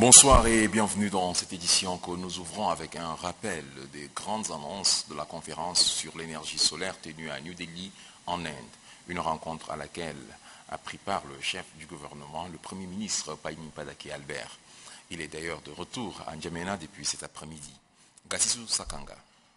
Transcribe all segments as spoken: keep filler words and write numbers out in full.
Bonsoir et bienvenue dans cette édition que nous ouvrons avec un rappel des grandes annonces de la conférence sur l'énergie solaire tenue à New Delhi en Inde. Une rencontre à laquelle a pris part le chef du gouvernement, le Premier ministre Paymi Padake Albert. Il est d'ailleurs de retour à N'Djamena depuis cet après-midi. Gassissou Sakanga.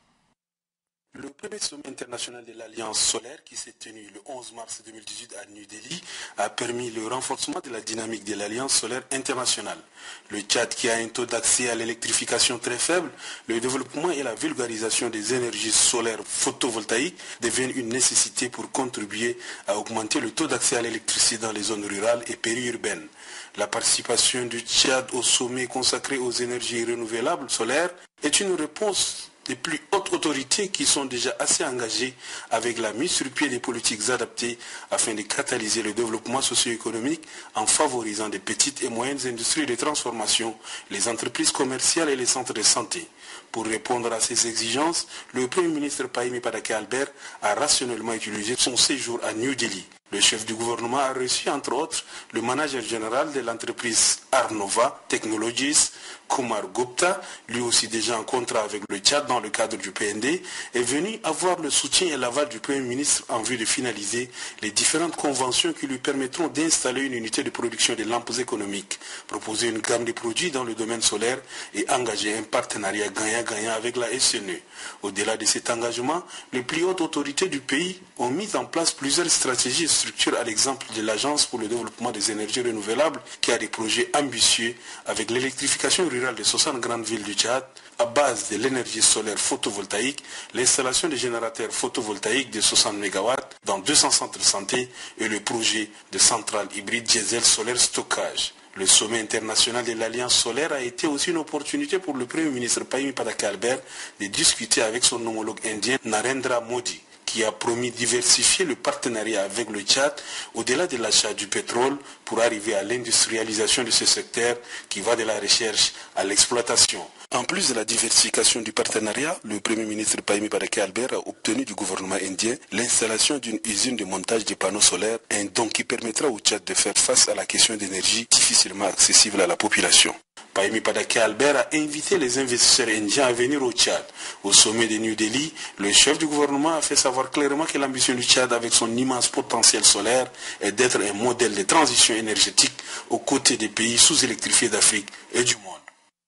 Le premier sommet international de l'Alliance solaire qui s'est tenu le onze mars deux mille dix-huit à New Delhi a permis le renforcement de la dynamique de l'Alliance solaire internationale. Le Tchad qui a un taux d'accès à l'électrification très faible, le développement et la vulgarisation des énergies solaires photovoltaïques deviennent une nécessité pour contribuer à augmenter le taux d'accès à l'électricité dans les zones rurales et périurbaines. La participation du Tchad au sommet consacré aux énergies renouvelables solaires est une réponse des plus hautes autorités qui sont déjà assez engagées avec la mise sur pied des politiques adaptées afin de catalyser le développement socio-économique en favorisant des petites et moyennes industries de transformation, les entreprises commerciales et les centres de santé. Pour répondre à ces exigences, le Premier ministre Paymi Padake Albert a rationnellement utilisé son séjour à New Delhi. Le chef du gouvernement a reçu entre autres le manager général de l'entreprise Arnova Technologies, Kumar Gupta, lui aussi déjà en contrat avec le Tchad dans le cadre du P N D, est venu avoir le soutien et l'aval du Premier ministre en vue de finaliser les différentes conventions qui lui permettront d'installer une unité de production de lampes économiques, proposer une gamme de produits dans le domaine solaire et engager un partenariat gagnant-gagnant avec la S N E. Au-delà de cet engagement, les plus hautes autorités du pays ont mis en place plusieurs stratégies et structures à l'exemple de l'Agence pour le développement des énergies renouvelables qui a des projets ambitieux avec l'électrification rurale de soixante grandes villes du Tchad à base de l'énergie solaire photovoltaïque, l'installation de générateurs photovoltaïques de soixante mégawatts dans deux cents centres de santé et le projet de centrale hybride diesel solaire stockage. Le sommet international de l'Alliance solaire a été aussi une opportunité pour le Premier ministre Paymi Padake Albert de discuter avec son homologue indien Narendra Modi, qui a promis diversifier le partenariat avec le Tchad au-delà de l'achat du pétrole pour arriver à l'industrialisation de ce secteur qui va de la recherche à l'exploitation. En plus de la diversification du partenariat, le Premier ministre Paymi Padake Albert a obtenu du gouvernement indien l'installation d'une usine de montage de panneaux solaires, un don qui permettra au Tchad de faire face à la question d'énergie difficilement accessible à la population. Paymi Padake Albert a invité les investisseurs indiens à venir au Tchad. Au sommet de New Delhi, le chef du gouvernement a fait savoir clairement que l'ambition du Tchad avec son immense potentiel solaire est d'être un modèle de transition énergétique aux côtés des pays sous-électrifiés d'Afrique et du monde.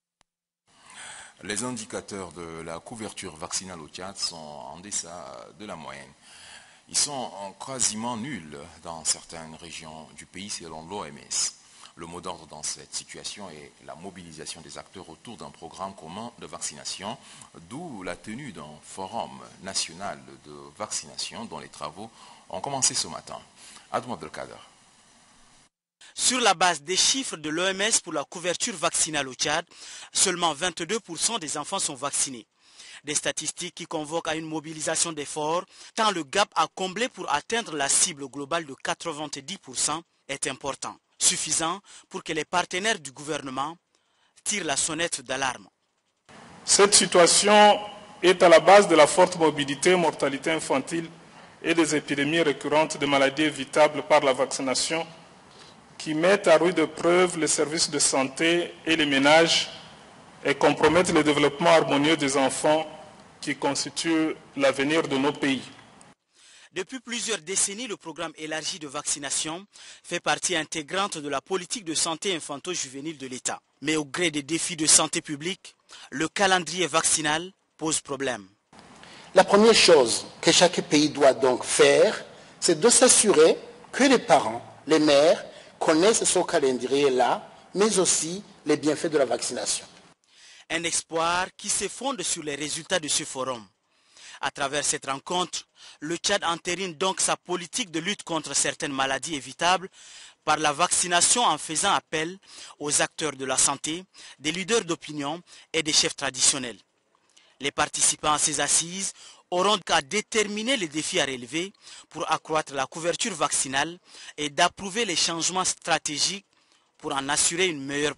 Les indicateurs de la couverture vaccinale au Tchad sont en deçà de la moyenne. Ils sont quasiment nuls dans certaines régions du pays selon l'O M S. Le mot d'ordre dans cette situation est la mobilisation des acteurs autour d'un programme commun de vaccination, d'où la tenue d'un forum national de vaccination dont les travaux ont commencé ce matin. Adou Abdelkader. Sur la base des chiffres de l'O M S pour la couverture vaccinale au Tchad, seulement vingt-deux pour cent des enfants sont vaccinés. Des statistiques qui convoquent à une mobilisation d'efforts, tant le gap à combler pour atteindre la cible globale de quatre-vingt-dix pour cent est important, suffisant pour que les partenaires du gouvernement tirent la sonnette d'alarme. Cette situation est à la base de la forte mobilité et mortalité infantile et des épidémies récurrentes de maladies évitables par la vaccination qui mettent à rude épreuve les services de santé et les ménages et compromettent le développement harmonieux des enfants qui constituent l'avenir de nos pays. Depuis plusieurs décennies, le programme élargi de vaccination fait partie intégrante de la politique de santé infanto-juvénile de l'État. Mais au gré des défis de santé publique, le calendrier vaccinal pose problème. La première chose que chaque pays doit donc faire, c'est de s'assurer que les parents, les mères, connaissent ce calendrier-là, mais aussi les bienfaits de la vaccination. Un espoir qui se fonde sur les résultats de ce forum. À travers cette rencontre, le Tchad entérine donc sa politique de lutte contre certaines maladies évitables par la vaccination en faisant appel aux acteurs de la santé, des leaders d'opinion et des chefs traditionnels. Les participants à ces assises auront qu'à déterminer les défis à relever pour accroître la couverture vaccinale et d'approuver les changements stratégiques pour en assurer une meilleure.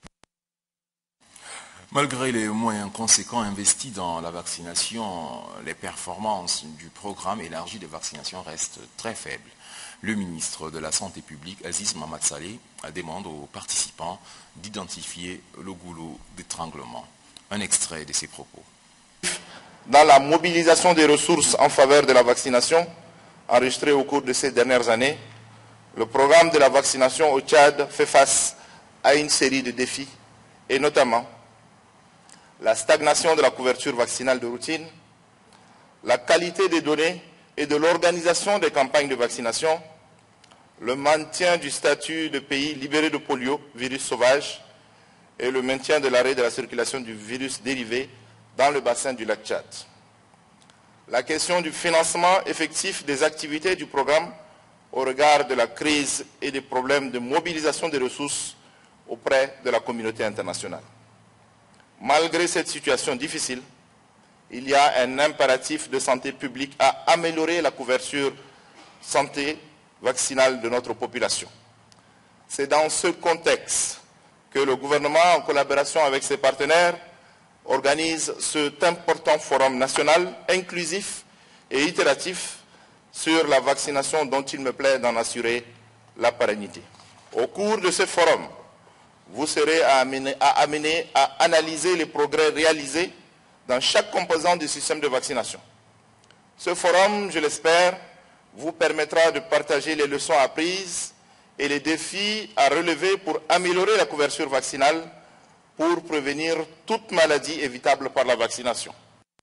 Malgré les moyens conséquents investis dans la vaccination, les performances du programme élargi de vaccination restent très faibles. Le ministre de la Santé publique, Aziz Mamad Saleh, demande aux participants d'identifier le goulot d'étranglement. Un extrait de ses propos. Dans la mobilisation des ressources en faveur de la vaccination, enregistrée au cours de ces dernières années, le programme de la vaccination au Tchad fait face à une série de défis, et notamment la stagnation de la couverture vaccinale de routine, la qualité des données et de l'organisation des campagnes de vaccination, le maintien du statut de pays libéré de polio, virus sauvage, et le maintien de l'arrêt de la circulation du virus dérivé dans le bassin du lac Tchad. La question du financement effectif des activités du programme au regard de la crise et des problèmes de mobilisation des ressources auprès de la communauté internationale. Malgré cette situation difficile, il y a un impératif de santé publique à améliorer la couverture santé vaccinale de notre population. C'est dans ce contexte que le gouvernement, en collaboration avec ses partenaires, organise cet important forum national inclusif et itératif sur la vaccination dont il me plaît d'en assurer la pérennité. Au cours de ce forum, vous serez amené à, amener à analyser les progrès réalisés dans chaque composant du système de vaccination. Ce forum, je l'espère, vous permettra de partager les leçons apprises et les défis à relever pour améliorer la couverture vaccinale pour prévenir toute maladie évitable par la vaccination.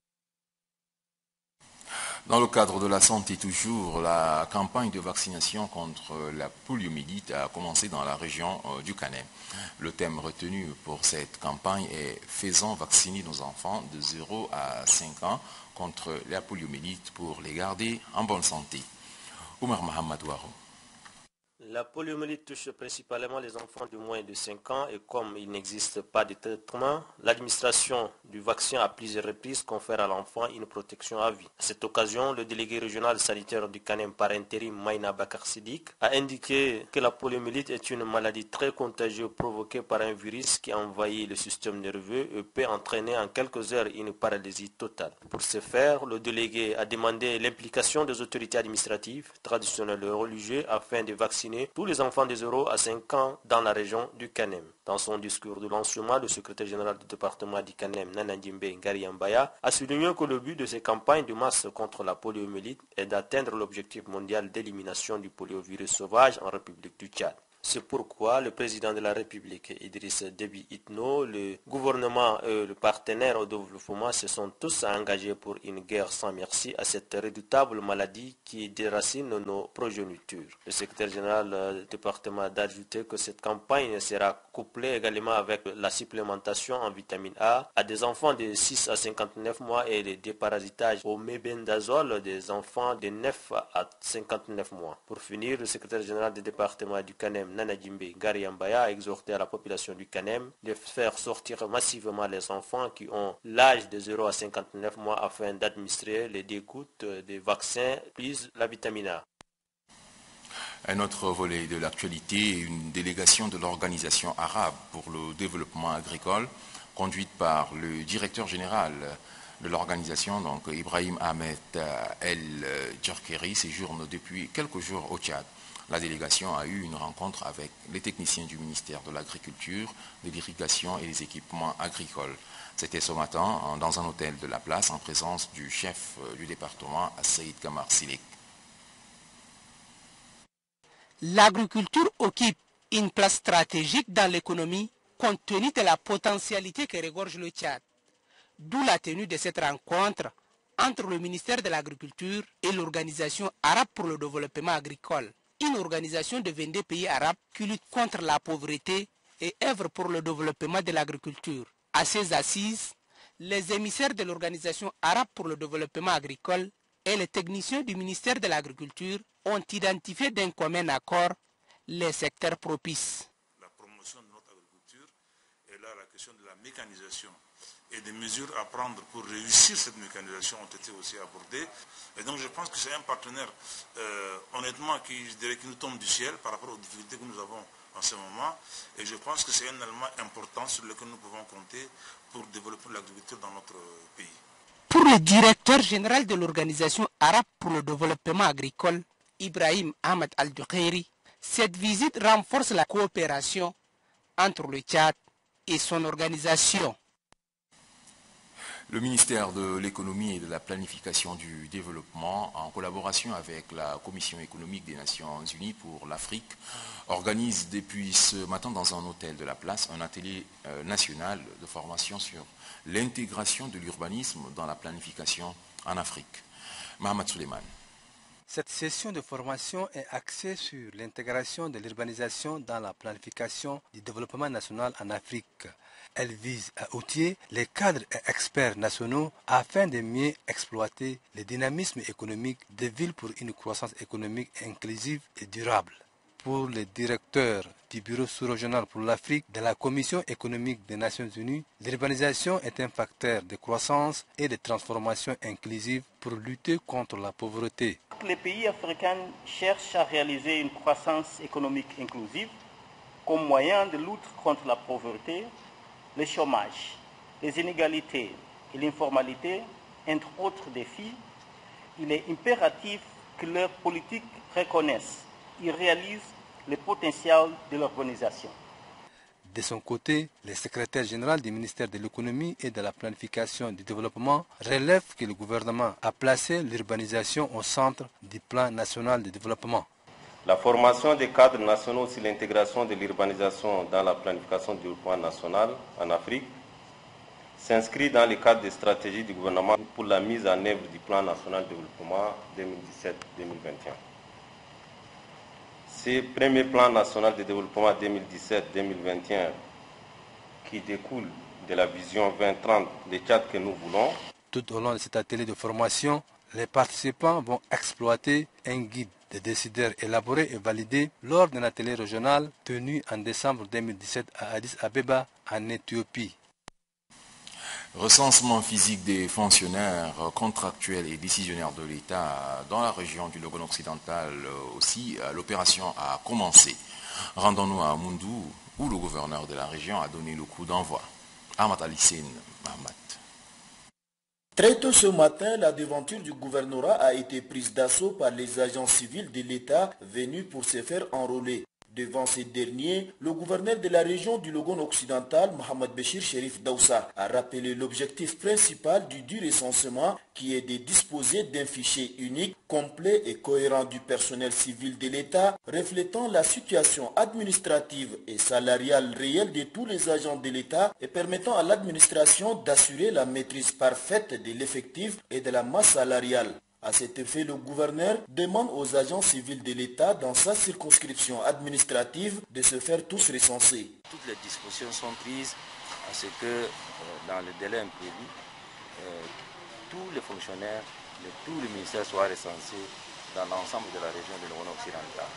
Dans le cadre de la santé toujours, la campagne de vaccination contre la poliomyélite a commencé dans la région du Kanem. Le thème retenu pour cette campagne est « Faisons vacciner nos enfants de zéro à cinq ans contre la poliomyélite pour les garder en bonne santé ». Oumar Mohamed Ouarou. La poliomyélite touche principalement les enfants de moins de cinq ans et comme il n'existe pas de traitement, l'administration du vaccin à plusieurs reprises confère à l'enfant une protection à vie. À cette occasion, le délégué régional sanitaire du Kanem par intérim Maïna Bakar Sidik a indiqué que la poliomyélite est une maladie très contagieuse provoquée par un virus qui envahit le système nerveux et peut entraîner en quelques heures une paralysie totale. Pour ce faire, le délégué a demandé l'implication des autorités administratives, traditionnelles et religieuses afin de vacciner tous les enfants de zéro à cinq ans dans la région du Kanem. Dans son discours de lancement, le secrétaire général du département du Kanem, Nana Djimbe Ngariambaya, a souligné que le but de ces campagnes de masse contre la poliomyélite est d'atteindre l'objectif mondial d'élimination du poliovirus sauvage en République du Tchad. C'est pourquoi le président de la République, Idriss Déby Itno, le gouvernement et le partenaire au développement se sont tous engagés pour une guerre sans merci à cette redoutable maladie qui déracine nos progénitures. Le secrétaire général du département a ajouté que cette campagne sera couplée également avec la supplémentation en vitamine A à des enfants de six à cinquante-neuf mois et le déparasitage au mébendazole des enfants de neuf à cinquante-neuf mois. Pour finir, le secrétaire général du département du Kanem, Nana Djimbe Ngariambaya, a exhorté à la population du Kanem de faire sortir massivement les enfants qui ont l'âge de zéro à cinquante-neuf mois afin d'administrer les dégouttes des vaccins plus la vitamine A. Un autre volet de l'actualité, une délégation de l'Organisation arabe pour le développement agricole, conduite par le directeur général de l'organisation, donc Ibrahim Ahmed El Djerkeri, séjourne depuis quelques jours au Tchad. La délégation a eu une rencontre avec les techniciens du ministère de l'Agriculture, de l'Irrigation et des équipements agricoles. C'était ce matin dans un hôtel de la place en présence du chef du département, Saïd Kamar Silek. L'agriculture occupe une place stratégique dans l'économie compte tenu de la potentialité que regorge le Tchad. D'où la tenue de cette rencontre entre le ministère de l'Agriculture et l'Organisation arabe pour le développement agricole, une organisation de vingt-deux pays arabes qui lutte contre la pauvreté et œuvre pour le développement de l'agriculture. À ces assises, les émissaires de l'Organisation arabe pour le développement agricole et les techniciens du ministère de l'Agriculture ont identifié d'un commun accord les secteurs propices. La promotion de notre agriculture et là la question de la mécanisation et des mesures à prendre pour réussir cette mécanisation ont été aussi abordées. Et donc je pense que c'est un partenaire euh, honnêtement qui, je dirais, qui nous tombe du ciel par rapport aux difficultés que nous avons en ce moment. Et je pense que c'est un élément important sur lequel nous pouvons compter pour développer l'agriculture dans notre pays. Pour le directeur général de l'Organisation arabe pour le développement agricole, Ibrahim Ahmed Al-Dukairi, cette visite renforce la coopération entre le Tchad et son organisation. Le ministère de l'économie et de la planification du développement, en collaboration avec la Commission économique des Nations Unies pour l'Afrique, organise depuis ce matin dans un hôtel de la place un atelier euh, national de formation sur l'intégration de l'urbanisme dans la planification en Afrique. Mohamed Suleiman. Cette session de formation est axée sur l'intégration de l'urbanisation dans la planification du développement national en Afrique. Elle vise à outiller les cadres et experts nationaux afin de mieux exploiter le dynamisme économique des villes pour une croissance économique inclusive et durable. Pour le directeur du Bureau sous-régional pour l'Afrique de la Commission économique des Nations Unies, l'urbanisation est un facteur de croissance et de transformation inclusive pour lutter contre la pauvreté. Les pays africains cherchent à réaliser une croissance économique inclusive comme moyen de lutte contre la pauvreté, le chômage, les inégalités et l'informalité, entre autres défis. Il est impératif que leurs politiques reconnaissent et réalisent le potentiel de l'urbanisation. De son côté, le secrétaire général du ministère de l'économie et de la planification du développement relève que le gouvernement a placé l'urbanisation au centre du plan national de développement. La formation des cadres nationaux sur l'intégration de l'urbanisation dans la planification du développement national en Afrique s'inscrit dans le cadre des stratégies du gouvernement pour la mise en œuvre du plan national de développement deux mille dix-sept deux mille vingt et un. Ce premier plan national de développement deux mille dix-sept deux mille vingt et un qui découle de la vision vingt trente des Tchad que nous voulons. Tout au long de cet atelier de formation, les participants vont exploiter un guide des décideurs élaboré et validé lors d'un atelier régional tenu en décembre deux mille dix-sept à Addis Abeba en Éthiopie. Recensement physique des fonctionnaires contractuels et décisionnaires de l'État dans la région du Logone occidental aussi, l'opération a commencé. Rendons-nous à Moundou, où le gouverneur de la région a donné le coup d'envoi. Ahmad Alissine Mahmat. Très tôt ce matin, la devanture du gouvernorat a été prise d'assaut par les agents civils de l'État venus pour se faire enrôler. Devant ces derniers, le gouverneur de la région du Logone occidental, Mohamed Béchir Chérif Daoussa, a rappelé l'objectif principal du du recensement qui est de disposer d'un fichier unique, complet et cohérent du personnel civil de l'État, reflétant la situation administrative et salariale réelle de tous les agents de l'État et permettant à l'administration d'assurer la maîtrise parfaite de l'effectif et de la masse salariale. À cet effet, le gouverneur demande aux agents civils de l'État dans sa circonscription administrative de se faire tous recenser. Toutes les dispositions sont prises à ce que, euh, dans le délai imprévu, euh, tous les fonctionnaires de tous les ministères soient recensés dans l'ensemble de la région de Logone occidental.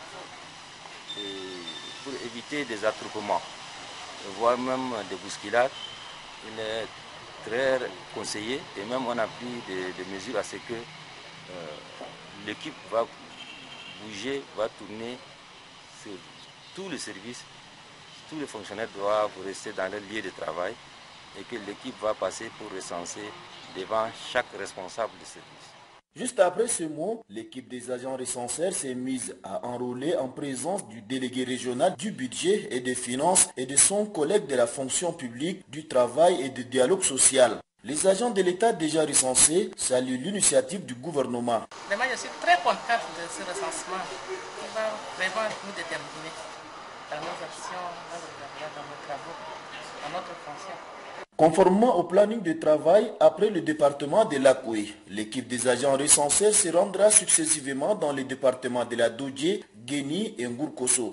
Et pour éviter des attroupements, voire même des bousculades, il est très conseillé et même on a pris des, des mesures à ce que Euh, l'équipe va bouger, va tourner sur tous les services, tous les fonctionnaires doivent rester dans leur lieu de travail et que l'équipe va passer pour recenser devant chaque responsable de service. Juste après ce mot, l'équipe des agents recenseurs s'est mise à enrôler en présence du délégué régional du budget et des finances et de son collègue de la fonction publique, du travail et du dialogue social. Les agents de l'État déjà recensés saluent l'initiative du gouvernement. Vraiment, je suis très contente de ce recensement qui va vraiment nous déterminer dans nos actions, dans nos travaux, dans notre fonction. Conformément au planning de travail, après le département de l'Akoué, l'équipe des agents recensés se rendra successivement dans les départements de la Dodje, Guéni et Ngourkosso.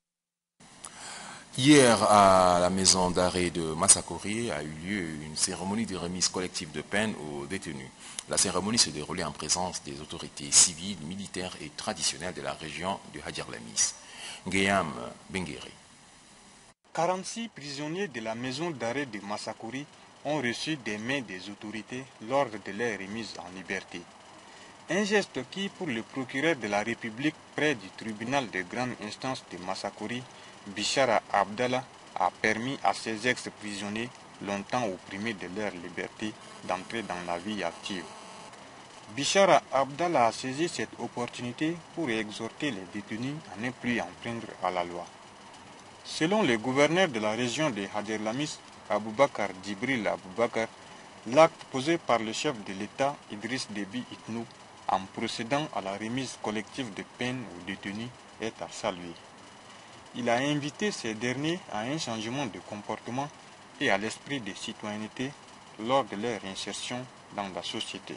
Hier, à la maison d'arrêt de Massakori a eu lieu une cérémonie de remise collective de peine aux détenus. La cérémonie se déroulait en présence des autorités civiles, militaires et traditionnelles de la région du Hadjar Lamis. Guéam Benguéré. quarante-six prisonniers de la maison d'arrêt de Massakori ont reçu des mains des autorités l'ordre de leur remise en liberté. Un geste qui, pour le procureur de la République près du tribunal de grande instance de Massakori, Bichara Abdallah, a permis à ces ex-prisonniers, longtemps opprimés de leur liberté, d'entrer dans la vie active. Bichara Abdallah a saisi cette opportunité pour exhorter les détenus à ne plus enfreindre à la loi. Selon le gouverneur de la région de Haderlamis, Aboubakar Djibril Aboubakar, l'acte posé par le chef de l'État, Idriss Déby Itnou, en procédant à la remise collective de peine aux détenus est à saluer. Il a invité ces derniers à un changement de comportement et à l'esprit de citoyenneté lors de leur insertion dans la société.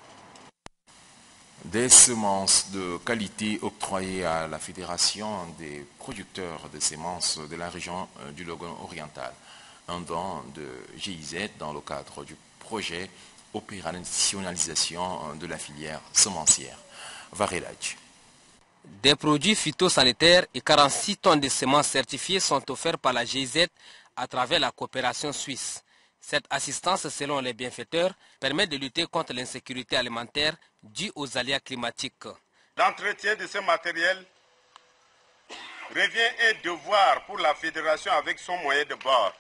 Des semences de qualité octroyées à la Fédération des producteurs de semences de la région du Logone oriental, un don de G I Z dans le cadre du projet opérationnalisation de la filière semencière. Varelaj. Des produits phytosanitaires et quarante-six tonnes de semences certifiées sont offerts par la G I Z à travers la coopération suisse. Cette assistance, selon les bienfaiteurs, permet de lutter contre l'insécurité alimentaire due aux aléas climatiques. L'entretien de ce matériel revient un devoir pour la fédération avec son moyen de bord.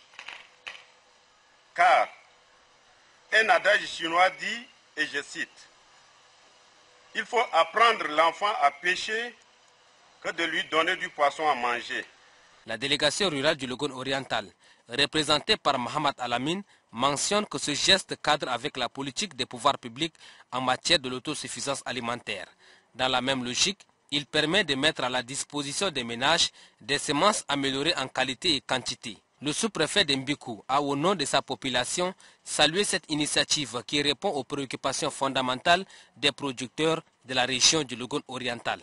Car un adage chinois dit, et je cite, « Il faut apprendre l'enfant à pêcher que de lui donner du poisson à manger. » La délégation rurale du Logone oriental, représentée par Mohamed Alamine, mentionne que ce geste cadre avec la politique des pouvoirs publics en matière de l'autosuffisance alimentaire. Dans la même logique, il permet de mettre à la disposition des ménages des semences améliorées en qualité et quantité. Le sous-préfet d'Mbikou a, au nom de sa population, salué cette initiative qui répond aux préoccupations fondamentales des producteurs de la région du Logone oriental.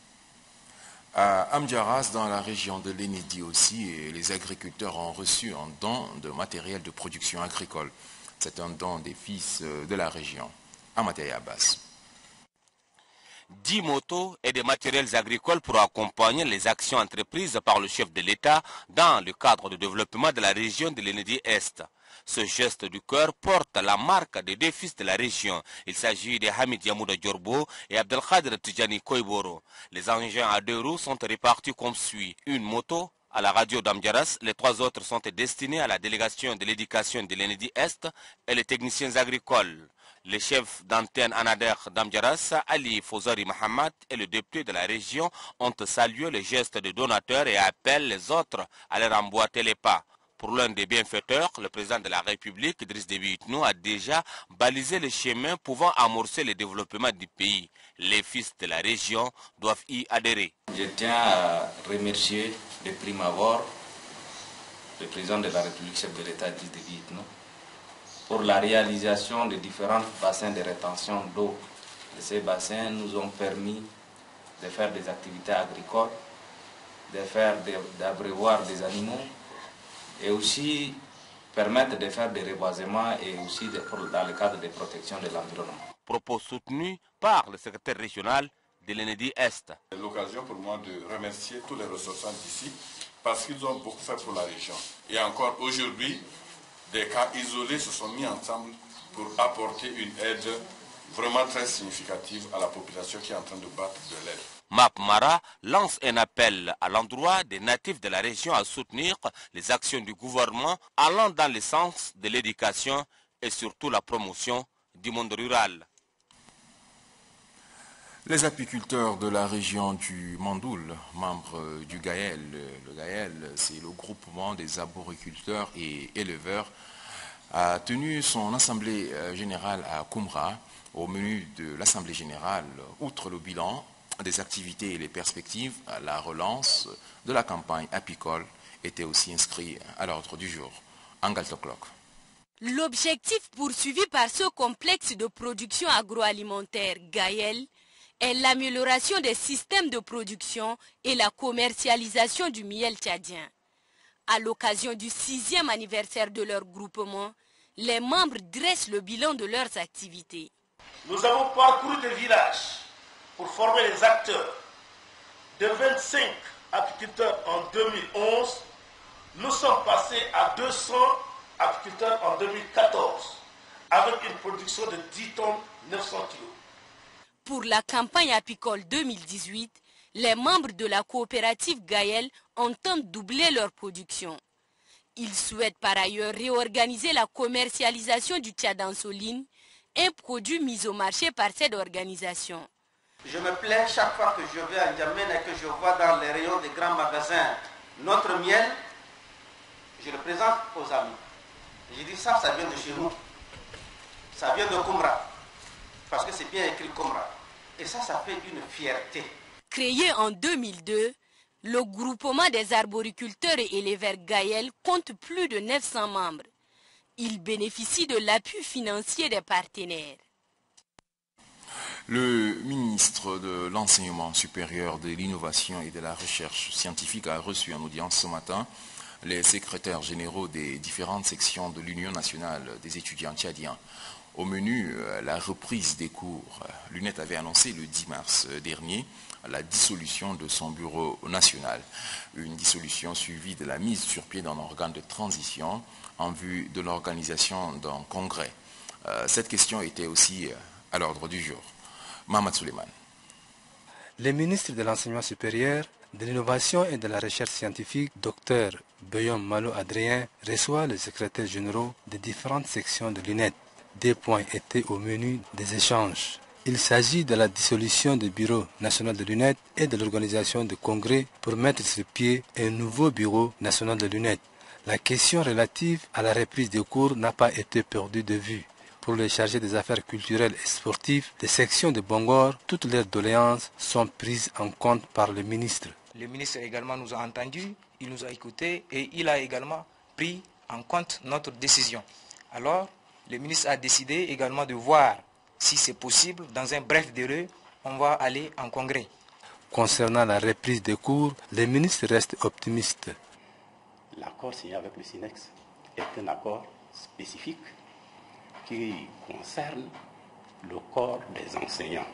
À Amdjaras, dans la région de l'Enedi aussi, les agriculteurs ont reçu un don de matériel de production agricole. C'est un don des fils de la région. Amatei Abbas. dix motos et des matériels agricoles pour accompagner les actions entreprises par le chef de l'État dans le cadre du développement de la région de l'Enedi-Est. Ce geste du cœur porte la marque des deux fils de la région. Il s'agit de Hamid Yamouda Djorbo et Abdelkader Tijani Koiboro. Les engins à deux roues sont répartis comme suit. Une moto à la radio d'Amdjaras, les trois autres sont destinés à la délégation de l'éducation de l'Enedi-Est et les techniciens agricoles. Le chef d'antenne Anader d'Amdjaras, Ali Fozari Mohamed, et le député de la région ont salué le geste de donateur et appellent les autres à leur emboîter les pas. Pour l'un des bienfaiteurs, le président de la République, Idriss Déby Itnou, a déjà balisé le chemin pouvant amorcer le développement du pays. Les fils de la région doivent y adhérer. Je tiens à remercier de prime abord le président de la République, chef de l'État, Idriss Déby Itnou, pour la réalisation de différents bassins de rétention d'eau. Ces bassins nous ont permis de faire des activités agricoles, de faire d'abreuvoir des animaux, et aussi permettre de faire des reboisements et aussi de, dans le cadre de protection de l'environnement. Propos soutenus par le secrétaire régional de l'Enedi-Est. C'est l'occasion pour moi de remercier tous les ressortissants d'ici parce qu'ils ont beaucoup fait pour la région. Et encore aujourd'hui, des cas isolés se sont mis ensemble pour apporter une aide vraiment très significative à la population qui est en train de battre de l'aile. Map Mara lance un appel à l'endroit des natifs de la région à soutenir les actions du gouvernement allant dans le sens de l'éducation et surtout la promotion du monde rural. Les apiculteurs de la région du Mandoul, membres du Gaël, le Gaël, c'est le groupement des arboriculteurs et éleveurs, a tenu son assemblée générale à Koumra. Au menu de l'assemblée générale, outre le bilan des activités et les perspectives, la relance de la campagne apicole était aussi inscrite à l'ordre du jour. Angaltoklok. L'objectif poursuivi par ce complexe de production agroalimentaire Gaël est l'amélioration des systèmes de production et la commercialisation du miel tchadien. À l'occasion du sixième anniversaire de leur groupement, les membres dressent le bilan de leurs activités. Nous avons parcouru des villages pour former les acteurs. De vingt-cinq apiculteurs en deux mille onze, nous sommes passés à deux cents apiculteurs en deux mille quatorze, avec une production de dix tonnes neuf cents kilos. Pour la campagne apicole deux mille dix-huit, les membres de la coopérative Gaël entendent doubler leur production. Ils souhaitent par ailleurs réorganiser la commercialisation du tchad en soline, un produit mis au marché par cette organisation. Je me plais chaque fois que je vais à N'Djamena et que je vois dans les rayons des grands magasins notre miel, je le présente aux amis. Je dis ça, ça vient de chez nous. Ça vient de Koumra. Parce que c'est bien écrit Koumra. Et ça, ça fait une fierté. Créé en deux mille deux, le groupement des arboriculteurs et éleveurs Gaël compte plus de neuf cents membres. Il bénéficie de l'appui financier des partenaires. Le ministre de l'Enseignement supérieur, de l'Innovation et de la Recherche scientifique a reçu en audience ce matin les secrétaires généraux des différentes sections de l'Union nationale des étudiants tchadiens. Au menu, la reprise des cours. L'U N E T avait annoncé le dix mars dernier la dissolution de son bureau national. Une dissolution suivie de la mise sur pied d'un organe de transition en vue de l'organisation d'un congrès. Euh, cette question était aussi à l'ordre du jour. Mohamed Suleiman. Le ministre de l'Enseignement supérieur, de l'Innovation et de la Recherche scientifique, Dr Beyom Malo Adrien, reçoit les secrétaires généraux des différentes sections de l'U N E T. Des points étaient au menu des échanges. Il s'agit de la dissolution du bureau national de l'U N E T et de l'organisation de congrès pour mettre sur pied un nouveau bureau national de l'U N E T. La question relative à la reprise des cours n'a pas été perdue de vue. Pour les chargés des affaires culturelles et sportives des sections de Bangor, toutes leurs doléances sont prises en compte par le ministre. Le ministre également nous a entendus, il nous a écoutés et il a également pris en compte notre décision. Alors, le ministre a décidé également de voir si c'est possible, dans un bref délai, on va aller en congrès. Concernant la reprise des cours, le ministre reste optimiste. L'accord signé avec le SINEX est un accord spécifique qui concerne le corps des enseignants.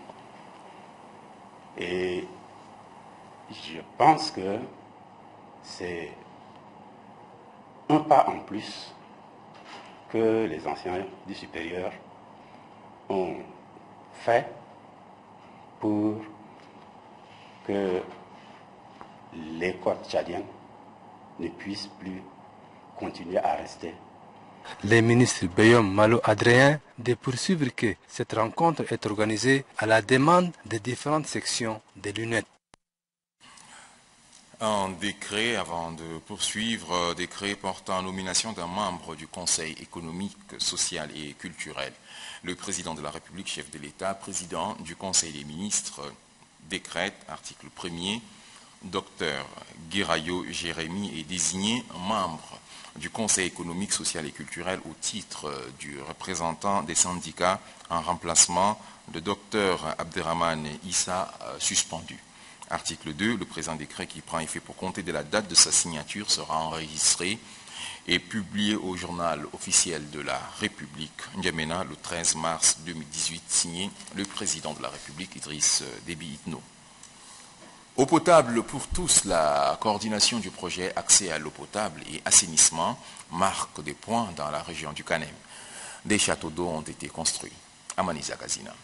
Et je pense que c'est un pas en plus que les enseignants du supérieur ont fait pour que l'école tchadienne ne puisse plus continuer à rester. Le ministre Beyom Malo Adrien de poursuivre que cette rencontre est organisée à la demande des différentes sections de l'U N E T. Un décret, avant de poursuivre, un décret portant nomination d'un membre du Conseil économique, social et culturel. Le président de la République, chef de l'État, président du Conseil des ministres, décrète, article premier, Docteur Guirayo Jérémy est désigné membre du Conseil économique, social et culturel au titre du représentant des syndicats en remplacement de Docteur Abderrahmane Issa, suspendu. Article deux, le présent décret qui prend effet pour compter de la date de sa signature sera enregistré et publié au journal officiel de la République, N'Djamena, le treize mars deux mille dix-huit, signé le président de la République, Idriss Déby Itno. Eau potable pour tous, la coordination du projet accès à l'eau potable et assainissement marque des points dans la région du Kanem. Des châteaux d'eau ont été construits. Amaniza Gazina.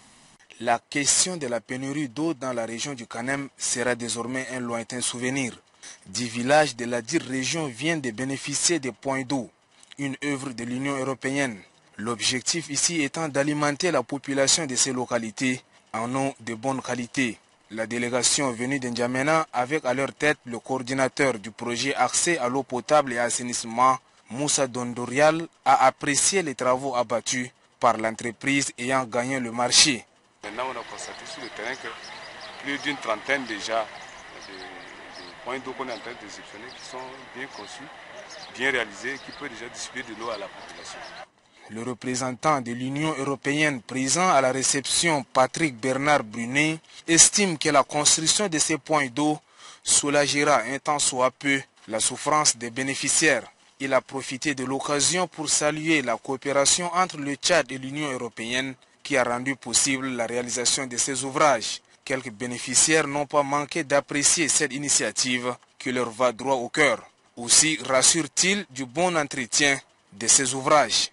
La question de la pénurie d'eau dans la région du Kanem sera désormais un lointain souvenir. Dix villages de la dite région viennent de bénéficier des points d'eau, une œuvre de l'Union européenne. L'objectif ici étant d'alimenter la population de ces localités en eau de bonne qualité. La délégation venue de N'Djamena, avec à leur tête le coordinateur du projet accès à l'eau potable et assainissement, Moussa Dondorial, a apprécié les travaux abattus par l'entreprise ayant gagné le marché. Maintenant, on a constaté sur le terrain que plus d'une trentaine déjà de, de points d'eau qu'on est en train de réceptionner qui sont bien conçus, bien réalisés, qui peuvent déjà distribuer de l'eau à la population. Le représentant de l'Union européenne présent à la réception, Patrick Bernard Brunet, estime que la construction de ces points d'eau soulagera un tant soit peu la souffrance des bénéficiaires. Il a profité de l'occasion pour saluer la coopération entre le Tchad et l'Union européenne qui a rendu possible la réalisation de ces ouvrages. Quelques bénéficiaires n'ont pas manqué d'apprécier cette initiative qui leur va droit au cœur. Aussi rassure-t-il du bon entretien de ces ouvrages.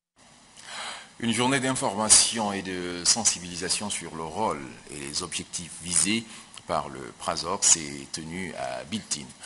Une journée d'information et de sensibilisation sur le rôle et les objectifs visés par le PRASOC s'est tenue à Biltine.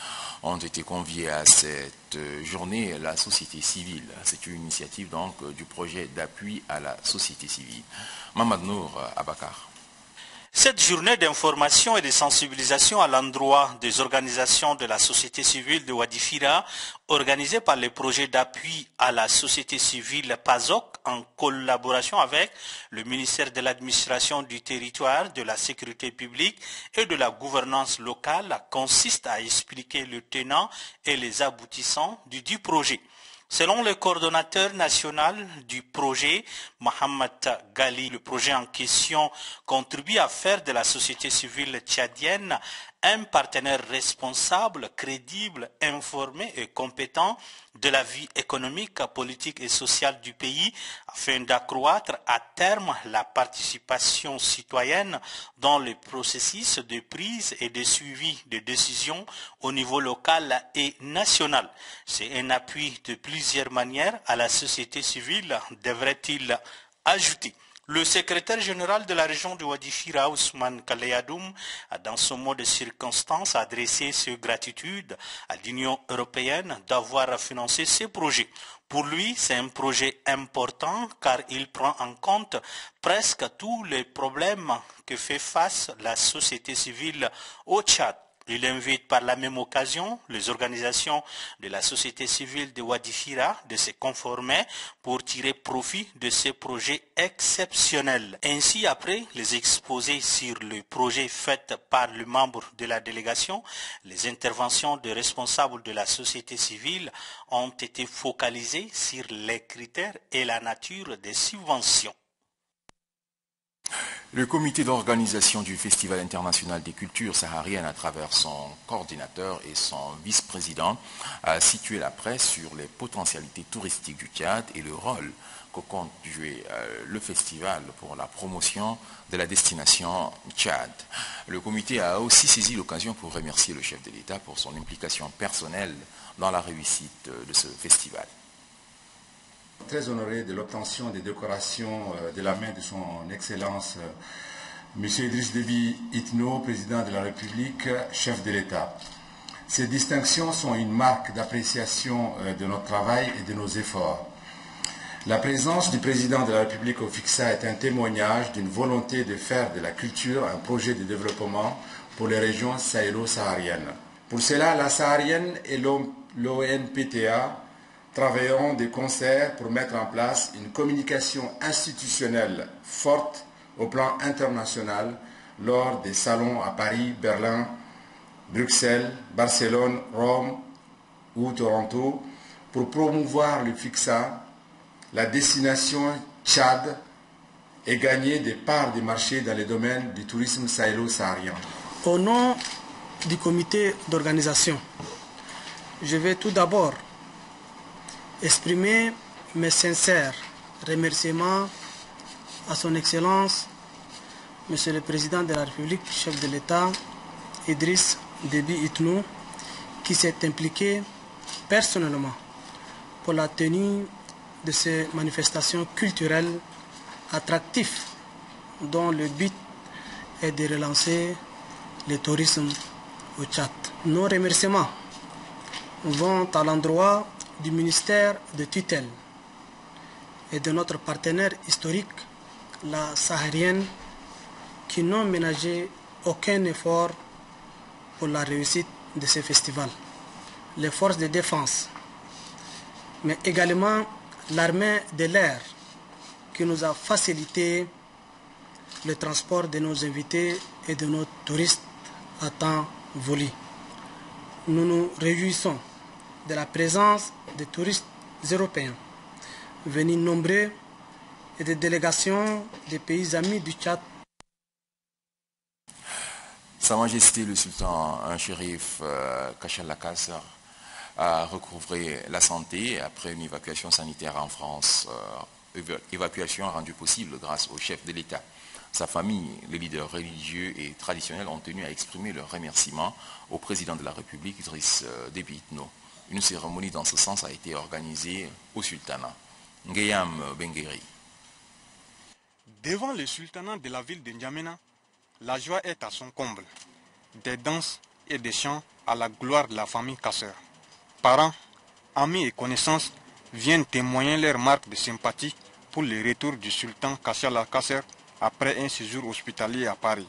ont été conviés à cette journée la société civile. C'est une initiative donc du projet d'appui à la société civile. Mamad Nour Abakar. Cette journée d'information et de sensibilisation à l'endroit des organisations de la société civile de Wadifira, organisée par le projet d'appui à la société civile P A Z O C en collaboration avec le ministère de l'administration du territoire, de la sécurité publique et de la gouvernance locale, consiste à expliquer le tenant et les aboutissants du dit projet. Selon le coordonnateur national du projet, Mohamed Gali, le projet en question contribue à faire de la société civile tchadienne un partenaire responsable, crédible, informé et compétent de la vie économique, politique et sociale du pays afin d'accroître à terme la participation citoyenne dans le processus de prise et de suivi de décisions au niveau local et national. C'est un appui de plusieurs manières à la société civile, devrait-il ajouter. Le secrétaire général de la région de Wadifira, Ousmane Kaleyadoum, a dans son mot de circonstance adressé ses gratitudes à l'Union européenne d'avoir financé ces projets. Pour lui, c'est un projet important car il prend en compte presque tous les problèmes que fait face la société civile au Tchad. Il invite par la même occasion les organisations de la société civile de Wadifira de se conformer pour tirer profit de ces projets exceptionnels. Ainsi, après les exposés sur le projet fait par le membre de la délégation, les interventions des responsables de la société civile ont été focalisées sur les critères et la nature des subventions. Le comité d'organisation du Festival international des cultures sahariennes, à travers son coordinateur et son vice-président, a situé la presse sur les potentialités touristiques du Tchad et le rôle que compte jouer le festival pour la promotion de la destination Tchad. Le comité a aussi saisi l'occasion pour remercier le chef de l'État pour son implication personnelle dans la réussite de ce festival. Très honoré de l'obtention des décorations de la main de son Excellence M. Idriss Déby Itno, président de la République, chef de l'État. Ces distinctions sont une marque d'appréciation de notre travail et de nos efforts. La présence du président de la République au FICSA est un témoignage d'une volonté de faire de la culture un projet de développement pour les régions sahélo-sahariennes. Pour cela, la saharienne et l'O N P T A travailleront de concert pour mettre en place une communication institutionnelle forte au plan international lors des salons à Paris, Berlin, Bruxelles, Barcelone, Rome ou Toronto pour promouvoir le FICSA, la destination Tchad et gagner des parts de marché dans les domaines du tourisme sahélo-saharien. Au nom du comité d'organisation, je vais tout d'abord exprimer mes sincères remerciements à son Excellence, Monsieur le Président de la République, chef de l'État, Idriss Déby Itno, qui s'est impliqué personnellement pour la tenue de ces manifestations culturelles attractives dont le but est de relancer le tourisme au Tchad. Nos remerciements vont à l'endroit du ministère de tutelle et de notre partenaire historique, la saharienne, qui n'ont ménagé aucun effort pour la réussite de ce festival. Les forces de défense, mais également l'armée de l'air, qui nous a facilité le transport de nos invités et de nos touristes à temps voulu. Nous nous réjouissons de la présence des touristes européens venus nombreux et des délégations des pays amis du Tchad. Sa Majesté le Sultan Chérif euh, Kachal Lakassar a recouvré la santé après une évacuation sanitaire en France, euh, évacuation rendue possible grâce au chef de l'État. Sa famille, les leaders religieux et traditionnels ont tenu à exprimer leur remerciement au président de la République, Idriss Déby Itno. Une cérémonie dans ce sens a été organisée au sultanat. Ngeyam Bengueri. Devant le sultanat de la ville de N'Djamena, la joie est à son comble. Des danses, et des chants à la gloire de la famille Kasser. Parents, amis et connaissances viennent témoigner leur marque de sympathie pour le retour du sultan Kachala Kasser après un séjour hospitalier à Paris.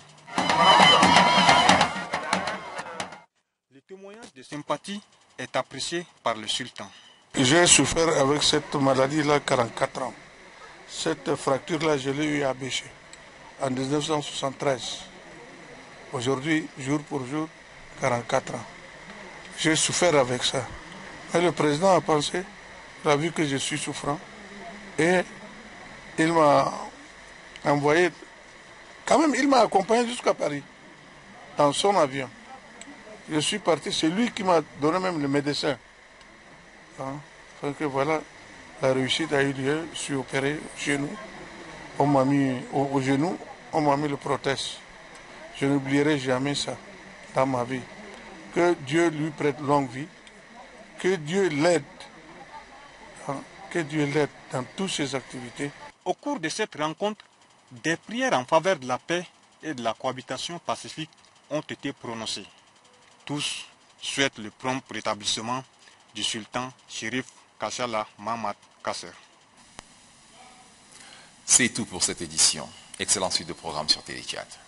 Le témoignage de sympathie est apprécié par le sultan. J'ai souffert avec cette maladie-là quarante-quatre ans. Cette fracture-là, je l'ai eue à Béché en mille neuf cent soixante-treize. Aujourd'hui, jour pour jour, quarante-quatre ans. J'ai souffert avec ça. Mais le président a pensé, il a vu que je suis souffrant et il m'a envoyé, quand même, il m'a accompagné jusqu'à Paris, dans son avion. Je suis parti, c'est lui qui m'a donné même le médecin. Hein? Donc voilà, la réussite a eu lieu, je suis opéré au genou, on m'a mis au, au genou, on m'a mis le prothèse. Je n'oublierai jamais ça dans ma vie. Que Dieu lui prête longue vie, que Dieu l'aide, hein? que Dieu l'aide dans toutes ses activités. Au cours de cette rencontre, des prières en faveur de la paix et de la cohabitation pacifique ont été prononcées. Tous souhaitent le prompt rétablissement du sultan Chérif Kachala Mahamat Kasser. C'est tout pour cette édition. Excellente suite de programme sur Téléchat.